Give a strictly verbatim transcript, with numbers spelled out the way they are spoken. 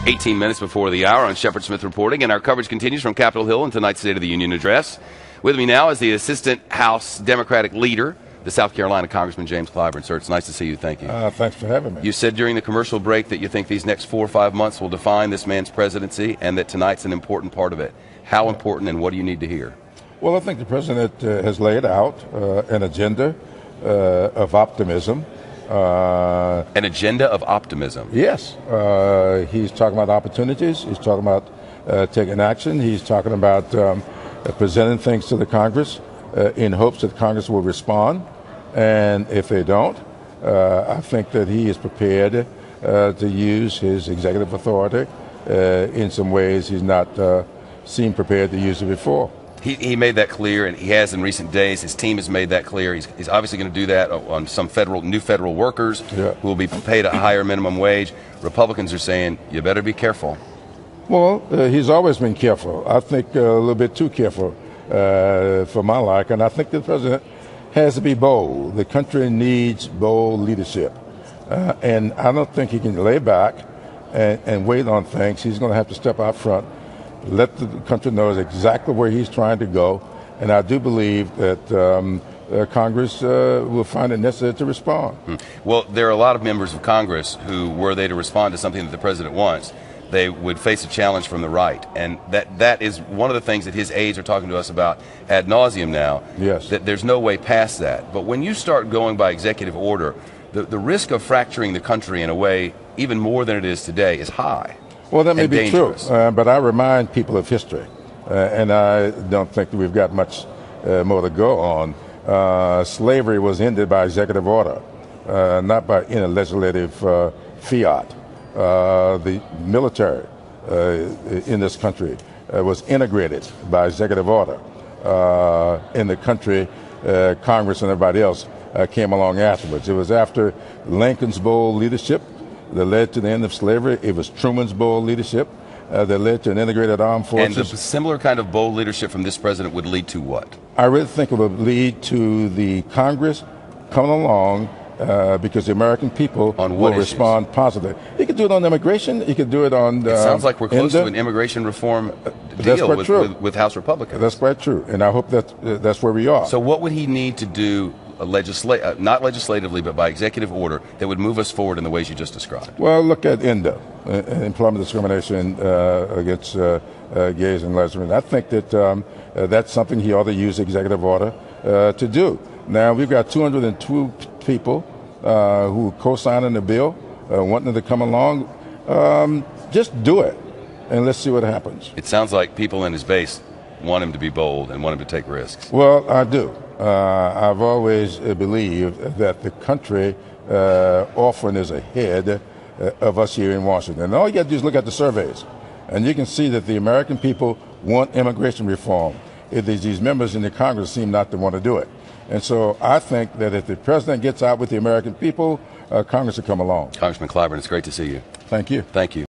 eighteen minutes before the hour on Shepard Smith reporting, and our coverage continues from Capitol Hill in tonight's State of the Union address. With me now is the Assistant House Democratic Leader, the South Carolina Congressman James Clyburn. Sir, it's nice to see you. Thank you. Uh, thanks for having me. You said during the commercial break that you think these next four or five months will define this man's presidency and that tonight's an important part of it. How important, and what do you need to hear? Well, I think the president uh, has laid out uh, an agenda uh, of optimism. Uh, an agenda of optimism? Yes. Uh, he's talking about opportunities. He's talking about uh, taking action. He's talking about um, uh, presenting things to the Congress uh, in hopes that Congress will respond. And if they don't, uh, I think that he is prepared uh, to use his executive authority uh, in some ways he's not uh, seemed prepared to use it before. He, he made that clear, and he has in recent days. His team has made that clear. He's, he's obviously going to do that on some federal, new federal workers yeah. who will be paid a higher minimum wage. Republicans are saying, you better be careful. Well, uh, he's always been careful. I think uh, a little bit too careful uh, for my liking. I think the president has to be bold. The country needs bold leadership. Uh, and I don't think he can lay back and, and wait on things. He's going to have to step out front, let the country know exactly where he's trying to go. And I do believe that um, uh, Congress uh, will find it necessary to respond. Hmm. Well, there are a lot of members of Congress who, were they to respond to something that the president wants, they would face a challenge from the right. And that that is one of the things that his aides are talking to us about ad nauseum now. Yes. That there's no way past that. But when you start going by executive order, the, the risk of fracturing the country in a way even more than it is today is high. Well, that may be dangerous. true, uh, but I remind people of history, uh, and I don't think that we've got much uh, more to go on. Uh, slavery was ended by executive order, uh, not by any legislative uh, fiat. Uh, the military uh, in this country uh, was integrated by executive order. Uh, in the country, uh, Congress and everybody else uh, came along afterwards. It was after Lincoln's bold leadership that led to the end of slavery. It was Truman's bold leadership uh, that led to an integrated armed forces. And the similar kind of bold leadership from this president would lead to what? I really think it would lead to the Congress coming along uh, because the American people on will issues? respond positively. You could do it on immigration. You could do it on... It uh, sounds like we're close the, to an immigration reform that's deal quite with, true. with, with House Republicans. That's quite true, and I hope that uh, that's where we are. So what would he need to do, a legisla- uh, not legislatively, but by executive order, that would move us forward in the ways you just described? Well, look at ENDA, uh, employment discrimination uh, against uh, uh, gays and lesbians. I think that um, uh, that's something he ought to use executive order uh, to do. Now, we've got two hundred two people uh, who co-signing the bill, uh, wanting to come along. Um, just do it, and let's see what happens. It sounds like people in his base want him to be bold and want him to take risks. Well, I do. Uh, I've always uh, believed that the country uh, often is ahead uh, of us here in Washington. And all you got to do is look at the surveys, and you can see that the American people want immigration reform. It is these members in the Congress seem not to want to do it. And so I think that if the president gets out with the American people, uh, Congress will come along. Congressman Clyburn, it's great to see you. Thank you. Thank you.